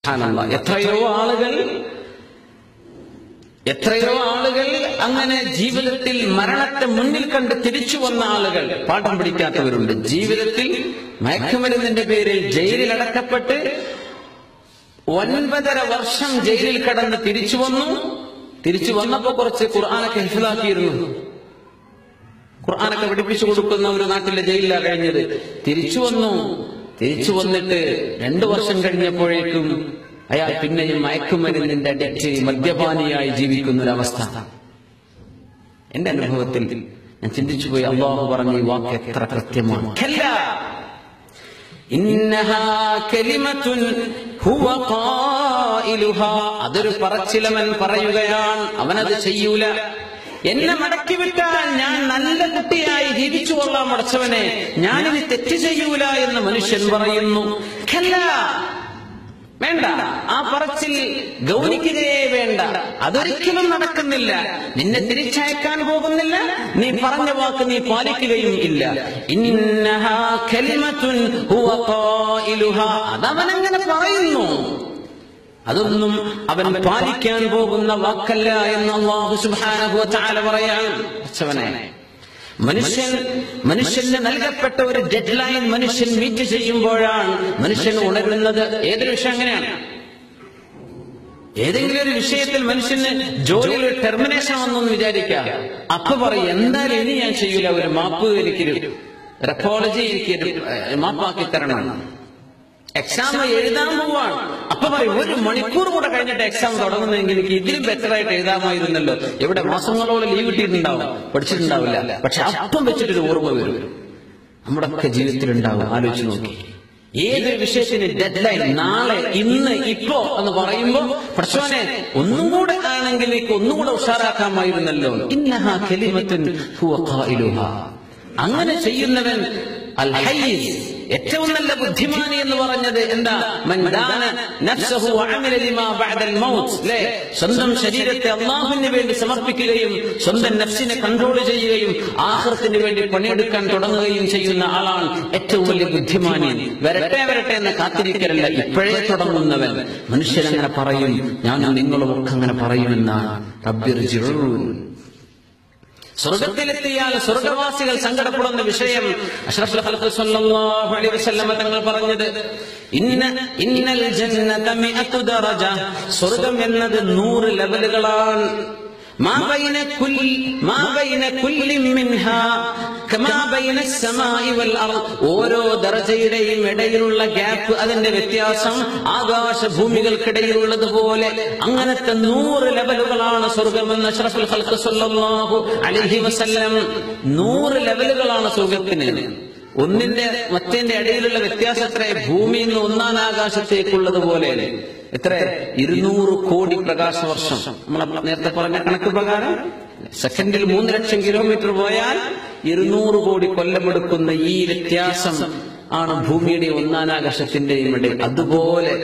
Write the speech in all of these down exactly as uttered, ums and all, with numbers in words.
എത്രയോ ആളുകൾ എത്രയോ ആളുകൾ അങ്ങനെ ജീവിതത്തിൽ മരണത്തെ മുന്നിൽ കണ്ട് തിരിച്ചു വന്ന ആളുകൾ പാഠം പിടിക്കാത്തവരുണ്ട്. ജീവിതത്തിൽ മയക്കുമരുന്നിന്റെ പേരിൽ ജയിലിൽ അടക്കപ്പെട്ട് ഒൻപതര വർഷം ജയിലിൽ കടന്ന് തിരിച്ചു വന്നു. തിരിച്ചു വന്നപ്പോ കുറച്ച് ഖുർആനൊക്കെ ഹിഫ്ളാക്കിയിരുന്നു. ഖുർആനൊക്കെ പഠിപ്പിച്ചു കൊടുക്കുന്ന ഒരു നാട്ടിലെ ജയിലിലാണ് കഴിഞ്ഞത്. തിരിച്ചു വന്നു. തിരിച്ചു വന്നിട്ട് രണ്ടു വർഷം കഴിഞ്ഞപ്പോഴേക്കും അയാൾ പിന്നെയും മയക്കുമരുന്നിന്റെ അഡിക്റ്റ് മദ്യപാനിയായി ജീവിക്കുന്ന ഒരവസ്ഥ. എന്റെ അനുഭവത്തിൽ ഞാൻ ചിന്തിച്ചു പോയി. അല്ലാഹു പറഞ്ഞ ഈ വാക്ക് എത്ര കൃത്യമാണ്. അതൊരു പറച്ചിലവൻ പറയുകയാണ്, അവനത് ചെയ്യൂല. എന്നെ മടക്കി വിട്ടാൽ ഞാൻ നല്ല കുട്ടിയായി ജീവിച്ചു കൊള്ളാം അടച്ചവനെ, ഞാനിത് തെറ്റ് ചെയ്യൂല എന്ന് മനുഷ്യൻ പറയുന്നു. വേണ്ട, ആ പറച്ചിൽ ഗൗനിക്കുകയേ വേണ്ട. അതൊരിക്കലും നടക്കുന്നില്ല. നിന്നെ തിരിച്ചയക്കാൻ പോകുന്നില്ല. നീ പറഞ്ഞ വാക്ക് നീ പാലിക്കുകയും ഇല്ല. ഇന്നഹാ കലിമത്തുൻ ഹുവ ഖായിലുഹാ, അതവനങ്ങനെ പറയുന്നു. അതൊന്നും അവൻ പാലിക്കാൻ പോകുന്ന വാക്കല്ല എന്ന് അല്ലാഹു സുബ്ഹാനഹു വ തആല പറയാണ്. അച്ചവനെ, മനുഷ്യൻ മനുഷ്യന് നൽകപ്പെട്ട ഒരു ഡെഡ് ലൈൻ മനുഷ്യൻ മീറ്റ് ചെയ്യുമ്പോഴാണ് മനുഷ്യൻ ഉണരുന്നത്. ഏതൊരു വിഷയം അങ്ങനെയാണ്. ഏതെങ്കിലും ഒരു വിഷയത്തിൽ മനുഷ്യന് ജോലിയിൽ ഒരു ടെർമിനേഷൻ വന്നെന്ന് വിചാരിക്കാം. അപ്പൊ പറയും, എന്തായാലും ഇനി ഞാൻ ചെയ്യൂല, ഒരു മാപ്പ് എനിക്കൊരു റെപ്പോളജി എനിക്ക് മാപ്പാക്കി തരണം. എക്സാം എഴുതാൻ പോവാണ്. അപ്പൊ പറയും, ഒരു മണിക്കൂർ കൂടെ കഴിഞ്ഞിട്ട് എക്സാം തുടങ്ങുന്നെങ്കിൽ എനിക്ക് ഇതിലും ബെറ്റർ ആയിട്ട് എഴുതാമായിരുന്നല്ലോ. എവിടെ മാസങ്ങളോളം ലീവ് കിട്ടിയിട്ടുണ്ടാവും, പഠിച്ചിട്ടുണ്ടാവില്ല. പക്ഷെ അപ്പം വെച്ചിട്ടൊരു ഓർമ്മ വരും. നമ്മുടെ ഒക്കെ ജീവിതത്തിലുണ്ടാവും. ആലോചിച്ച് നോക്കി, ഏതൊരു വിഷയത്തിന് ഡെഡ് ലൈൻ നാളെ, ഇന്ന്, ഇപ്പോ എന്ന് പറയുമ്പോ പടച്ചോനെ ഒന്നും കൂടെ ആണെങ്കിൽ എനിക്ക് ഒന്നും കൂടെ ഉഷാറാക്കാമായിരുന്നല്ലോ. ഇന്നഹാ കലിമത്തുൻ ഹുവ ഖായിലുഹാ. അങ്ങനെ ചെയ്യുന്നവൻ അൽ ഹയ്യ്, ഏറ്റവും നല്ല ബുദ്ധിമാനി എന്ന് പറഞ്ഞത് എന്താ? മൻദാന നഫ്സഹു വഅമില ലിമാ ബഅദൽ മൗത്ത്. ല്ലേ, സ്വന്തം ശരീരത്തെ അല്ലാഹുവിന് വേണ്ടി സമർപ്പിക്കുകയും സ്വന്തം നഫ്സിനെ കൺട്രോൾ ചെയ്യുകയും ആഖിറത്തിന് വേണ്ടി പണിയെടുക്കാൻ തുടങ്ങുകയും ചെയ്യുന്ന ആളാണ് ഏറ്റവും വലിയ ബുദ്ധിമാനി. വരട്ടെ വരട്ടെ എന്ന് കാത്തിരിക്കലല്ല, ഇപ്പോഴേ തുടങ്ങുന്നവൻ. മനുഷ്യരങ്ങനെ പറയും, ഞാനും നിങ്ങളും ഒക്കെ അങ്ങനെ പറയുമെന്നാണ്. റബ്ബിർജിഊൻ. സ്വർഗത്തിലെത്തിയാൽ സ്വർഗവാസികൾ സങ്കടപ്പെടുന്ന വിഷയം അഷ്റഫുൽ ഖൽഖ് സ്വല്ലല്ലാഹു അലൈഹി വസല്ലം തങ്ങൾ പറഞ്ഞത്, ഇന്ന ഇന്നൽ ജന്നത മിഅതു ദറജ, സ്വർഗം എന്നത് നൂറ് ലെവലുകളാണ്. മാ ബൈന കുല്ലി മാ ബൈന കുല്ലി മിൻഹാ കമാ ബൈന السماء والارض, ഓരോ ദറജയുടെയും ഇടയിലുള്ള ഗ്യാപ്പ്, അതിന്റെ വ്യത്യാസം ആകാശ ഭൂമികൾക്കിടയിലുള്ളതുപോലെ അങ്ങനത്തെ നൂറ് ലെവലുകളാണ് സ്വർഗമെന്ന് അഷ്റഫുൽ ഖൽഖ് സ്വല്ലല്ലാഹു അലൈഹി വസല്ലം. നൂറ് ലെവലുകളാണ് സ്വർഗത്തിന്. ഒന്നിന്റെ മറ്റേന്റെ ഇടയിലുള്ള വ്യത്യാസം എത്ര? ഭൂമിയിൽ നിന്ന് ഒന്നാം ആകാശത്തേക്കുള്ളതുപോലെ എത്ര? ഇരുന്നൂറ് കോടി പ്രകാശ വർഷം. നമ്മൾ നേരത്തെ പറഞ്ഞ കണക്ക് പ്രകാരം സെക്കൻഡിൽ മൂന്ന് ലക്ഷം കിലോമീറ്റർ പോയാൽ ഇരുന്നൂറ് കോടി കൊല്ലമെടുക്കുന്ന ഈ വ്യത്യാസം ആണ് ഭൂമിയുടെ ഒന്നാം ആകാശത്തിന്റെയും ഇടയിൽ. അതുപോലെ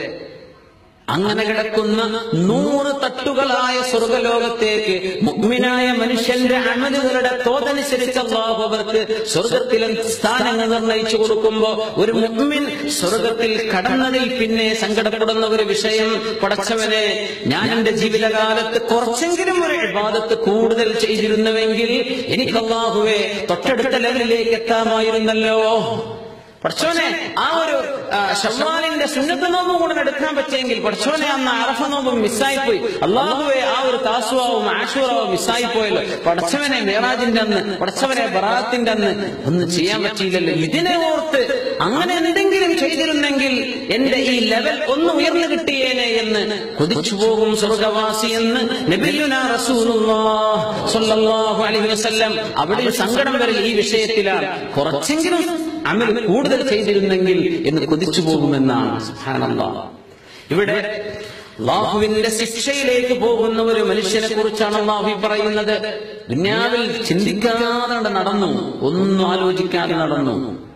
അങ്ങനെ കിടക്കുന്ന നൂറ് തട്ടുകളായ സ്വർഗലോകത്തേക്ക് മുഅ്മിനായ മനുഷ്യന്റെ അമലുകളുടെ തോതനുസരിച്ച് അല്ലാഹു അവർക്ക് സ്വർഗത്തിലെ സ്ഥാനങ്ങൾ നിർണയിച്ചു കൊടുക്കുമ്പോ ഒരു മുഅ്മിൻ സ്വർഗത്തിൽ കടന്നതിൽ പിന്നെ സങ്കടപ്പെടുന്ന ഒരു വിഷയം, പടച്ചവനെ, ഞാൻ എന്റെ ജീവിതകാലത്ത് കുറച്ചെങ്കിലും ഒരു ഇബാദത്ത് കൂടുതൽ ചെയ്തിരുന്നുവെങ്കിൽ എനിക്ക് അല്ലാഹുവേ തൊട്ടടുത്ത ലെവലിലേക്ക് എത്താമായിരുന്നല്ലോ. പടച്ചോനെ, ആ ഒരു ശവ്വാലിന്റെ സുന്നത്ത് നോമ്പും കൂടെ എടുക്കാൻ പറ്റിയെങ്കിൽ, പടച്ചോനെ, അന്ന് അറഫ നോമ്പും മിസ്സായിപ്പോയി, അല്ലാഹുവേ, ആ ഒരു താസുവാവും ആശൂറാവും മിസ്സായിപ്പോയല്ലോ. പടച്ചവനെ, മേറാജിന്റെ അന്ന്, പടച്ചവനെ, ബറാത്തിന്റെ അന്ന് ഒന്നും ചെയ്യാൻ പറ്റിയില്ലല്ലോ. ഇതിനെ ഓർത്ത് അങ്ങനെ എന്തെങ്കിലും ചെയ്തിരുന്നെങ്കിൽ എന്റെ ഈ ലെവൽ ഒന്ന് ഉയർന്നു കിട്ടിയേനെ എന്ന് കൊതിച്ചു പോകും സ്വർഗവാസി എന്ന് നബിയുനാ റസൂലുള്ളാഹി സ്വല്ലല്ലാഹു അലൈഹി വസല്ലം. അവിടെ സങ്കടം വരൽ ഈ വിഷയത്തിലാണ്. കുറച്ചെങ്കിലും അമൽ കൂടുതൽ ചെയ്തിരുന്നെങ്കിൽ എന്ന് കൊതിച്ചു പോകുമെന്നാണ്. സുബ്ഹാനല്ലാഹ്. ഇവിടെ അല്ലാഹുവിന്റെ ശിക്ഷയിലേക്ക് പോകുന്ന ഒരു മനുഷ്യനെ കുറിച്ചാണ് അല്ലാഹു പറയുന്നത്. ദുനിയാവിൽ ചിന്തിക്കാതെ നടന്നു, ഒന്നും ആലോചിക്കാതെ നടന്നു.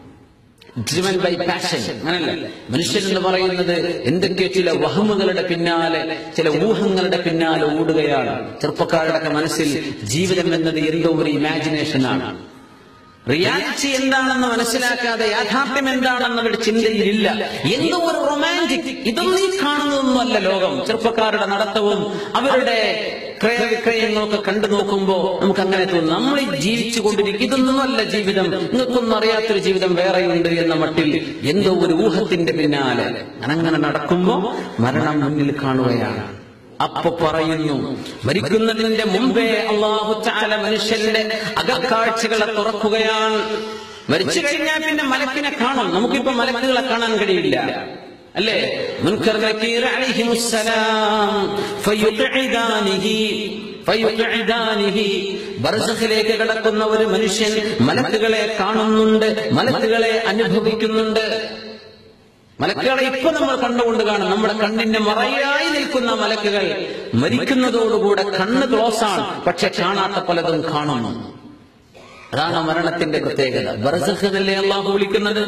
Driven by passion. അങ്ങനല്ല, മനുഷ്യൻ എന്ന് പറയുന്നത് എന്തൊക്കെയോ ചില വഹമുകളുടെ പിന്നാലെ, ചില ഊഹങ്ങളുടെ പിന്നാലെ ഓടുകയാണ്. ചെറുപ്പക്കാരുടെ മനസ്സിൽ ജീവിതം എന്നത് എന്തോ ഒരു ഇമാജിനേഷനാണ്. റിയാലിറ്റി എന്താണെന്ന് മനസ്സിലാക്കാതെ യാഥാർത്ഥ്യം എന്താണെന്ന് അവരുടെ ചിന്തയിലില്ല. എന്തോ ഒരു റൊമാൻറ്റിക്, ഇതൊന്നും ഈ കാണുന്നതൊന്നുമല്ല ലോകം. ചെറുപ്പക്കാരുടെ നടത്തവും അവരുടെ ക്രയവിക്രയങ്ങളൊക്കെ കണ്ടു നോക്കുമ്പോ നമുക്ക് അങ്ങനെ തോന്നും, നമ്മൾ ഈ ജീവിച്ചു കൊണ്ടിരിക്കും, ഇതൊന്നുമല്ല ജീവിതം, നിങ്ങൾക്കൊന്നും അറിയാത്തൊരു ജീവിതം വേറെയുണ്ട് എന്ന മട്ടിൽ എന്തോ ഒരു ഊഹത്തിന്റെ പിന്നാലെ അങ്ങനെ നടക്കുമ്പോ മരണം മുന്നിൽ കാണുകയാണ്. അപ്പൊ പറയുന്നു, മരിക്കുന്നതിന്റെ മുമ്പേ അല്ലാഹു തആല മനുഷ്യന്റെ അകക്കാഴ്ചകളെ തുറക്കുകയാണ്. മരിച്ചു കഴിഞ്ഞാൽ പിന്നെ മലക്കിനെ കാണും. നമുക്കിപ്പോ മലക്കുകളെ കാണാൻ കഴിയില്ല, അല്ലേ? മുൻകർ നകീർ അലൈഹിമുസ്സലാം ഫയുഖഇദാനിഹി ഫയുഖഇദാനിഹി ബർസഖിലേക്ക് കടക്കുന്ന ഒരു മനുഷ്യൻ മലക്കുകളെ കാണുന്നുണ്ട്, മലക്കുകളെ അനുഭവിക്കുന്നുണ്ട്. മലക്കുകളെ ഇപ്പൊ നമ്മൾ കണ്ടുകൊണ്ട് കാണും. നമ്മുടെ കണ്ണിന്റെ മറയായി നിൽക്കുന്ന മലക്കുകൾ മരിക്കുന്നതോടുകൂടെ കണ്ണ് ക്ലോസ് ആണ്, പക്ഷെ കാണാത്ത പലതും കാണുന്നു. അതാണ് മരണത്തിന്റെ പ്രത്യേകത. ബർസഖിലല്ലേ അല്ലാഹു വിളിക്കുന്നത്,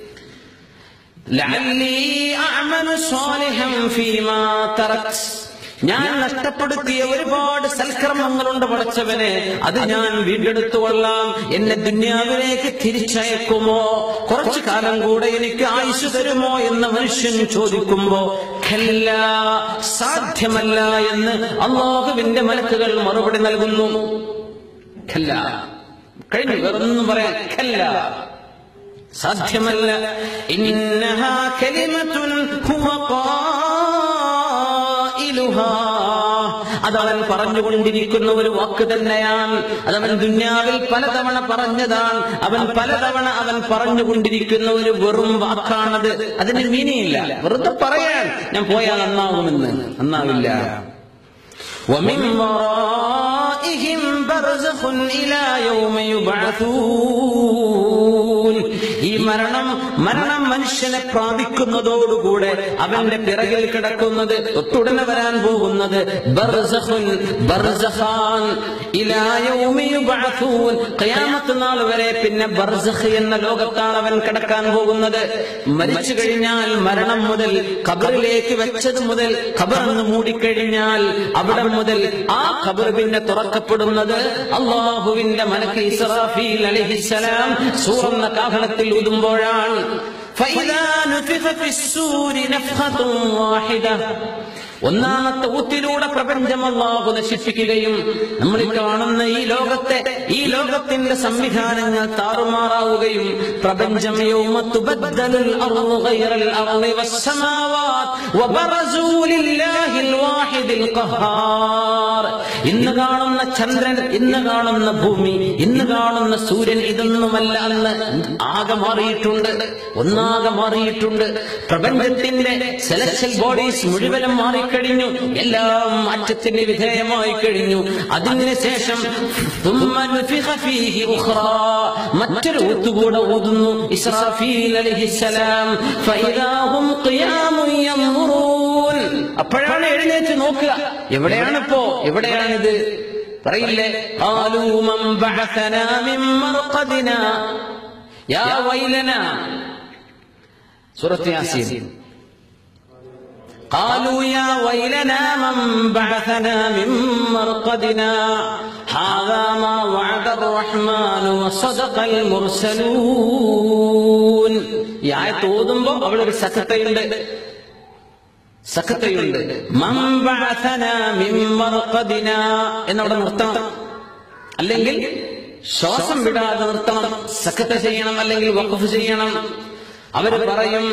ലഅല്ലി അഅമലു സ്വാലിഹൻ ഫീമാ തറക്ത്, ഞാൻ നഷ്ടപ്പെടുത്തിയ ഒരുപാട് സൽക്കർമ്മങ്ങളുണ്ട് പടച്ചവനെ, അത് ഞാൻ വീണ്ടെടുത്തുകൊള്ളാം. എന്നെ ദുന്യാവിലേക്ക് തിരിച്ചയക്കുമോ, കുറച്ചു കാലം കൂടെ എനിക്ക് ആയുസ് തരുമോ എന്ന് മനുഷ്യൻ ചോദിക്കുമ്പോ ഖല്ലാ, സാധ്യമല്ല എന്ന് അല്ലാഹുവിന്റെ മലക്കുകൾ മറുപടി നൽകുന്നു. ഖല്ലാ, കഴിഞ്ഞു, വേറൊന്നും പറയാൻ ഖല്ലാ, സാധ്യമല്ല. ഇന്നഹാ കലിമത്തുൻ ഹുവ ഖായിലുഹാ, അതവൻ പറഞ്ഞുകൊണ്ടിരിക്കുന്ന ഒരു വാക്ക് തന്നെയാണ്. അതവൻ ദുന്യാവിൽ പലതവണ പറഞ്ഞതാണ്. അവൻ പലതവണ അവൻ പറഞ്ഞുകൊണ്ടിരിക്കുന്ന ഒരു വെറും വാക്കാണത്. അതിന് മീനിയില്ല, വെറുതെ പറയാൻ ഞാൻ പോയാൽ നന്നാകുമെന്ന്. നന്നാവില്ല. وَمِن وَرَائِهِمْ بَرْزَخٌ إِلَى يَوْمِ يُبْعَثُونَ, ഈ മരണം മരണം മനുഷ്യനെ പ്രാപിക്കുന്നതോടുകൂടെ അവന്റെ പിറകിൽ കിടക്കുന്നത്, തൊട്ടുടനെ വരാൻ പോകുന്നത് ബർസഖുൻ, ബർസഖാൻ ഇലാ യൗമി യുബ്അഥൂൻ, ഖിയാമത്ത് നാൾ വരെ പിന്നെ ബർസഖ് എന്ന ലോകത്താണ് അവൻ കിടക്കാൻ പോകുന്നത്. മരിച്ചു കഴിഞ്ഞാൽ മരണം മുതൽ, ഖബറിലേക്ക് വെച്ചത് മുതൽ, ഖബറെന്ന് മൂടിക്കഴിഞ്ഞാൽ അവിടെ മുതൽ ആ ഖബർ പിന്നെ തുറക്കപ്പെടുന്നത് അല്ലാഹുവിന്റെ മലക്ക് ഇസ്രാഫീൽ അലൈഹിസ്സലാം സൂറന്ന കാഹളത്തിൽ ഊതുമ്പോഴാണ്. ഫഇദാ നുഫിഖ ഫിസ്സൂരി നഫ്ഖത്തുൻ വാഹിദ, ഒന്നാമത്തെ ഊത്തിലൂടെ പ്രപഞ്ചം അല്ലാഹു നശിപ്പിക്കുകയും നമ്മൾ കാണുന്ന ഈ ലോകത്തെ, ഈ ലോകത്തിന്റെ സംവിധാനങ്ങൾ താറുമാറാവുകയും പ്രപഞ്ചം യൗമ തുബദ്ദലുൽ അർളു ഗൈറൽ അർളി വസ്സമാവാത് വബറസൂ ലില്ലാഹിൽ വാഹിദിൽ ഖഹാർ, ഇന്ന് കാണുന്ന ചന്ദ്രൻ, ഇന്ന് കാണുന്ന ഭൂമി, ഇന്ന് കാണുന്ന സൂര്യൻ, ഇതൊന്നുമല്ല അന്ന് ആകെ മാറിയിട്ടുണ്ട്, ഒന്നാകെ മാറിയിട്ടുണ്ട്. പ്രപഞ്ചത്തിന്റെ സെലക്ഷൻ ബോഡീസ് മുഴുവനും മാറി കഴിഞ്ഞു, എല്ലാം മാറ്റത്തിന് വിധേയമായി കഴിഞ്ഞു. അതിന് ശേഷം മറ്റൊരു ഊത്തുകൂടെ ഊതുന്നു ഇസ്രാഫീൽ അലൈഹിസ്സലാം. ഫഇദാഹും ഖിയാമുൻ യൻദുറൂൻ, അപ്പോഴാണ് എഴുന്നേറ്റ് നോക്കുക, എവിടെയാണിപ്പോ, എവിടെയാണിത്? പറയില്ലേ, ഖാലൂ മൻ ബഅസനാ മിൻ മർഖദിനാ യാ വൈലനാ, സൂറത്ത് യാസീൻ. قالوا يا ويلنا من بعثنا من مرقدنا هذا ما وعد الرحمن وصدق المرسلون. ഈ ആയത്ത് ഓതുമ്പോ അവിടെ ഒരു സഖത്തയുണ്ട്, സഖത്തയുണ്ട്. മൻ ബഅസനാ മിൻ മർഖദിനാ എന്നവിടെ നിർത്തണം, അല്ലെങ്കിൽ ശ്വാസം വിടാതെ നിർത്തണം, സഖത്ത ചെയ്യണം, അല്ലെങ്കിൽ വഖഫ് ചെയ്യണം. അവര് പറയും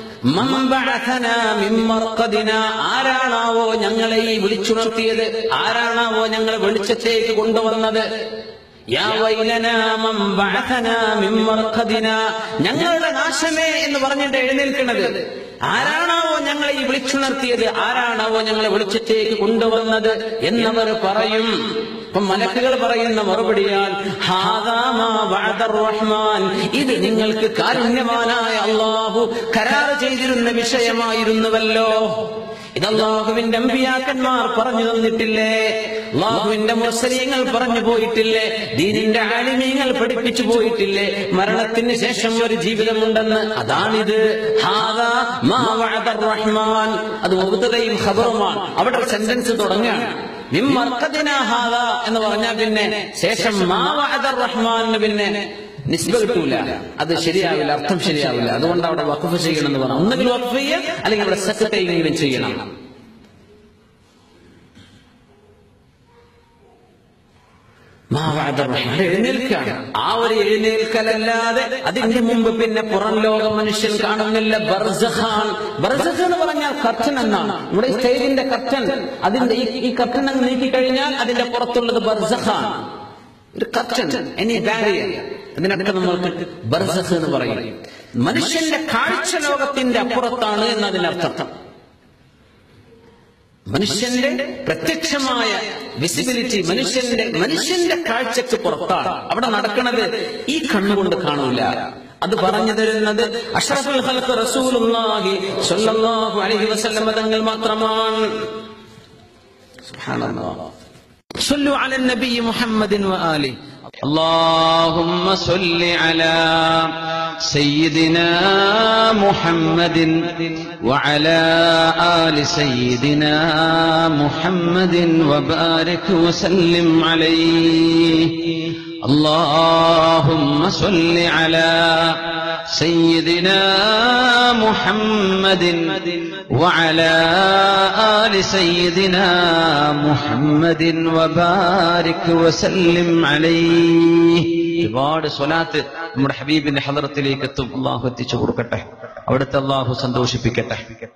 ആരാണാവോ ഞങ്ങളെ ഈ വിളിച്ചുണർത്തിയത്, ആരാണാവോ ഞങ്ങളെ വെളിച്ചത്തേക്ക് കൊണ്ടുവന്നത്? യാ വൈലനാ മൻ ബഅസനാ മിൻ മർഖദിനാ, ഞങ്ങളുടെ നാശമേ എന്ന് പറഞ്ഞിട്ട് എഴുന്നേൽക്കുന്നത് ആരാണാവോ ഞങ്ങളെ ഈ വിളിച്ചുണർത്തിയത്, ആരാണാവോ ഞങ്ങളെ വെളിച്ചത്തേക്ക് കൊണ്ടുവന്നത് എന്നവർ പറയും. അപ്പം മലക്കുകൾ പറയുന്ന മറുപടിയാൽ ഹാദാ മാ വഅദർ റഹ്മാൻ, ഇത് നിങ്ങൾക്ക് കാരുണ്യവാനായ അല്ലാഹു കരാർ ചെയ്തിരുന്ന വിഷയമായിരുന്നുവല്ലോ. ഇത് അല്ലാഹുവിന്റെ അമ്പിയാക്കന്മാർ പറഞ്ഞു തന്നിട്ടില്ലേ, അല്ലാഹുവിന്റെ മുർസലീങ്ങൾ പറഞ്ഞു പോയിട്ടില്ലേ, ദീനിന്റെ ആലിമീങ്ങൾ പഠിപ്പിച്ചു പോയിട്ടില്ലേ, മരണത്തിന് ശേഷം ഒരു ജീവിതമുണ്ടെന്ന്? അതാണിത്. ഹാദാ മാ വഅദർ റഹ്മാൻ, അത് മുബ്തദയും ഖബറുമാണ്. അവിടെ സെന്റൻസ് തുടങ്ങുകയാണ്. എന്ന് പറഞ്ഞാൽ പിന്നെ ശേഷം മാ വഅദർ റഹ്മാൻ, പിന്നെ നിസ്ബ കിട്ടൂല, അത് ശരിയാവില്ല, അർത്ഥം ശരിയാവില്ല. അതുകൊണ്ട് അവിടെ വഖഫ് ചെയ്യണം എന്ന് പറഞ്ഞു. ഒന്നുകിൽ വഖഫ് ചെയ്യുക, അല്ലെങ്കിൽ അവിടെ സക്കത്തെങ്കിലും ചെയ്യണം. എഴുന്നേൽക്കാണ്. ആ ഒരു എഴുന്നേൽക്കലല്ലാതെ അതിന്റെ മുമ്പ് പിന്നെ പുറം ലോകം മനുഷ്യൻ കാണുന്നില്ല. ബർസഖാൻ, ബർസഖ് എന്ന് പറഞ്ഞാൽ കർട്ടൻ എന്നാണ്. നമ്മുടെ സ്റ്റേജിന്റെ കർട്ടൻ, അതിന്റെ ഈ കർട്ടൻ അങ്ങ് നീക്കി കഴിഞ്ഞാൽ അതിന്റെ പുറത്തുള്ളത് ബർസഖാൻ, ഒരു കർട്ടൻ, എനി ബാരിയർ. അതിനൊക്കെ നമ്മൾക്ക് ബർസഖ് എന്ന് പറയും. മനുഷ്യന്റെ കാഴ്ച ലോകത്തിന്റെ അപ്പുറത്താണ് എന്നതിനർത്ഥം. മനുഷ്യന്റെ പ്രത്യക്ഷമായ വിസിബിലിറ്റി, മനുഷ്യന്റെ മനുഷ്യന്റെ കാഴ്ചക്ക് പുറത്താണ്. അവിടെ നടക്കുന്നത് ഈ കണ്ണുകൊണ്ട് കാണൂല. അത് പറഞ്ഞു തരുന്നത് അഷ്റഫുൽ ഖൽഖ് റസൂലുള്ളാഹി സ്വല്ലല്ലാഹു അലൈഹി വസല്ലം തങ്ങൾ മാത്രമാണ്. സുബ്ഹാനല്ലാഹ്. സ്വല്ലു അലൻ നബി മുഹമ്മദിൻ വആലിഹി. اللهم صل على سيدنا محمد وعلى آل سيدنا محمد وبارك وسلم عليه. اللهم صل على سيدنا محمد وعلى آل سيدنا محمد وبارك وسلم عليه. ഒരുപാട് സ്വലാത്ത് നമ്മുടെ ഹബീബിന്റെ ഹദറത്തിലേക്ക് എത്തും. അള്ളാഹു എത്തിച്ചു കൊടുക്കട്ടെ, അവിടുത്തെ അള്ളാഹു സന്തോഷിപ്പിക്കട്ടെ.